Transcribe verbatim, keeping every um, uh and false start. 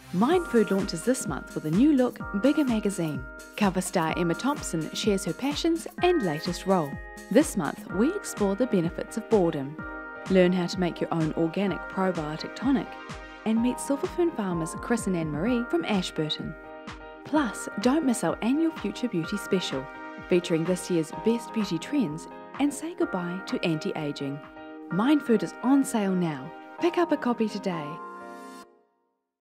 MiNDFOOD launches this month with a new look, bigger magazine. Cover star Emma Thompson shares her passions and latest role. This month, we explore the benefits of boredom. Learn how to make your own organic probiotic tonic and meet silver fern farmers Chris and Anne-Marie from Ashburton. Plus, don't miss our annual Future Beauty special, featuring this year's best beauty trends and say goodbye to anti-aging. MiNDFOOD is on sale now. Pick up a copy today.